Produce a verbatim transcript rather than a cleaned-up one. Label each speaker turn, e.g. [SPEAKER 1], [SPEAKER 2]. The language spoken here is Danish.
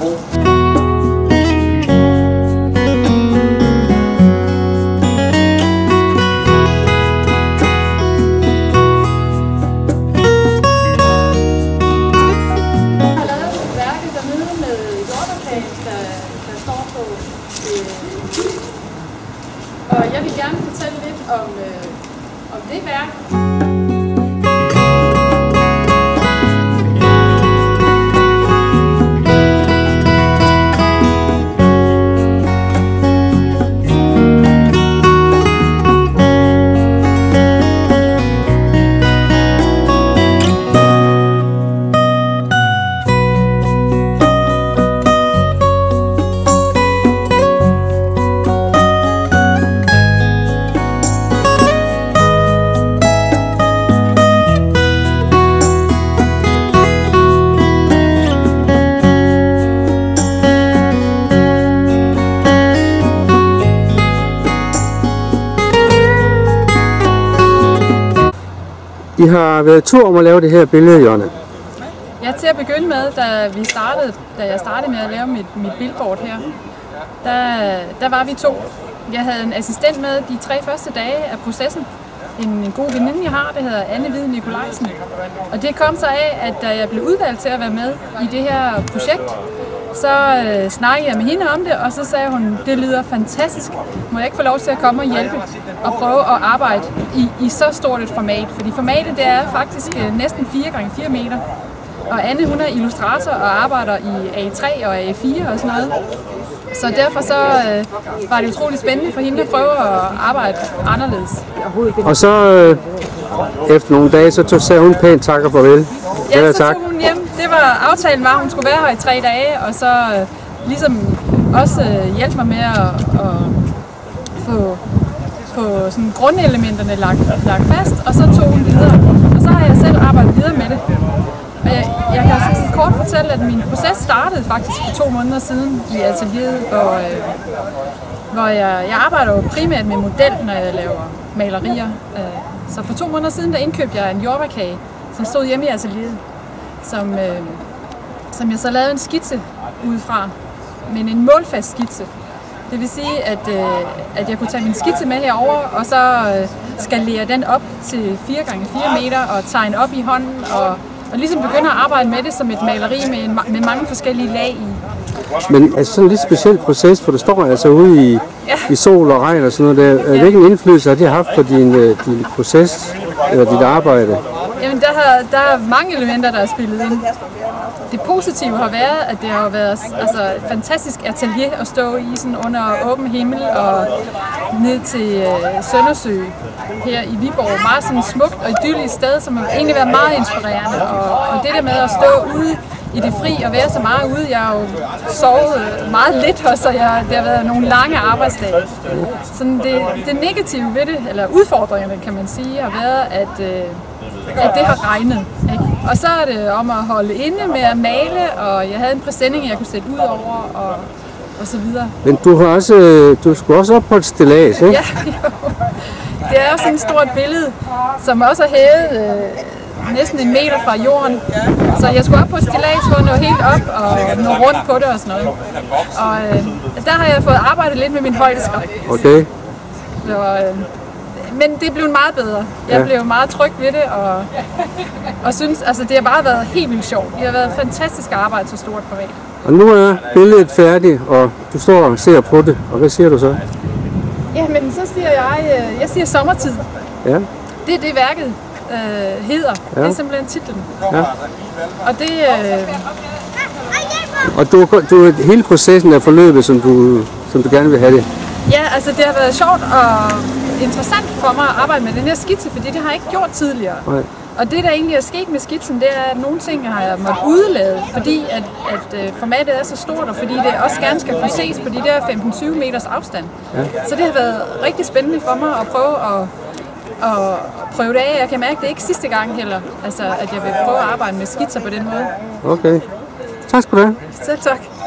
[SPEAKER 1] Og jeg vil gerne fortælle lidt om, øh, om det værk.
[SPEAKER 2] I har været tur om at lave det her billede, Jonna.
[SPEAKER 1] Ja, til at begynde med, da vi startede, da jeg startede med at lave mit, mit billboard her, der, der var vi to. Jeg havde en assistent med de tre første dage af processen. En, en god veninde, jeg har, det hedder Anne Hvide Nikolajsen. Og det kom så af, at da jeg blev udvalgt til at være med i det her projekt, så øh, snakkede jeg med hende om det, og så sagde hun, det lyder fantastisk. Må jeg ikke få lov til at komme og hjælpe og prøve at arbejde i, i så stort et format? Fordi formatet det er faktisk øh, næsten fire gange fire meter. Og Anne, hun er illustrator og arbejder i A tre og A fire og sådan noget. Så derfor så øh, var det utroligt spændende for hende at prøve at arbejde anderledes.
[SPEAKER 2] Og så øh, efter nogle dage, så tog, sagde hun pænt tak og farvel.
[SPEAKER 1] Ja, så tog hun hjem. Det var aftalen var, at hun skulle være her i tre dage, og så øh, ligesom også øh, hjælpe mig med at, at få, få sådan grundelementerne lagt, lagt fast, og så tog hun videre. Og så har jeg selv arbejdet videre med det. Og jeg, jeg kan sådan kort fortælle, at min proces startede faktisk for to måneder siden i atelieret, hvor, øh, hvor jeg, jeg arbejder jo primært med model, når jeg laver malerier. Øh, så for to måneder siden, der indkøbte jeg en jordbærkage, som stod hjemme i atelieret, som, øh, som jeg så lavede en skitse udefra, men en målfast skitse. Det vil sige, at, øh, at jeg kunne tage min skitse med herover og så øh, skalere den op til fire gange fire meter og tegne op i hånden og, og ligesom begynde at arbejde med det som et maleri med, en, med mange forskellige lag i.
[SPEAKER 2] Men altså sådan en lidt speciel proces, for du står altså ude i,
[SPEAKER 1] ja.
[SPEAKER 2] i sol og regn og sådan noget der. Ja. Hvilken indflydelse har det haft på din, din proces eller dit arbejde?
[SPEAKER 1] Jamen, der, har, der er mange elementer, der er spillet ind. Det positive har været, at det har været altså, et fantastisk atelier at stå i sådan under åben himmel og ned til øh, Søndersø her i Viborg. Meget sådan smukt og idyllisk sted, som har egentlig været meget inspirerende. Og, og det der med at stå ude i det fri og være så meget ude, jeg har jo sovet meget lidt, og så jeg, det har været nogle lange arbejdsdage. Sådan det, det negative ved det, eller udfordringerne kan man sige, har været, at øh, at det har regnet. Ikke? Og så er det om at holde inde med at male, og jeg havde en præsending, jeg kunne sætte ud over, og, og så videre.
[SPEAKER 2] Men du har også, du skulle også op på et stillads, ikke?
[SPEAKER 1] Ja, jo. Det er jo sådan et stort billede, som også er hævet øh, næsten en meter fra jorden. Så jeg skulle op på et stillads for at nå helt op og nå rundt på det og sådan noget. Og øh, der har jeg fået arbejdet lidt med min højdeskræk.
[SPEAKER 2] Okay.
[SPEAKER 1] Så, øh, Men det blev meget bedre. Jeg ja. blev meget tryg ved det, og, og synes, altså det har bare været helt vildt sjovt. Det har været fantastisk at arbejde så stort privat.
[SPEAKER 2] Og nu er billedet færdigt, og du står og ser på det, og hvad siger du så?
[SPEAKER 1] Jamen, så siger jeg, jeg siger sommertid.
[SPEAKER 2] Ja.
[SPEAKER 1] Det er det værket øh, hedder. Ja. Det er simpelthen titlen.
[SPEAKER 2] Ja.
[SPEAKER 1] Og det... Øh...
[SPEAKER 2] Og du, du, hele processen er forløbet, som du, som du gerne vil have det?
[SPEAKER 1] Ja, altså det har været sjovt og interessant for mig at arbejde med den her skitse, fordi det har jeg ikke gjort tidligere. Nej. Og det, der egentlig er sket med skitsen, det er, at nogle ting har jeg måttet udelade, fordi at, at uh, formatet er så stort, og fordi det også gerne skal kunne ses på de der femten til tyve meters afstand. Ja. Så det har været rigtig spændende for mig at prøve at, at prøve det af. Jeg kan mærke, at det er ikke sidste gang heller, altså, at jeg vil prøve at arbejde med skitser på den måde.
[SPEAKER 2] Okay. Tak skal du have.
[SPEAKER 1] Selv tak.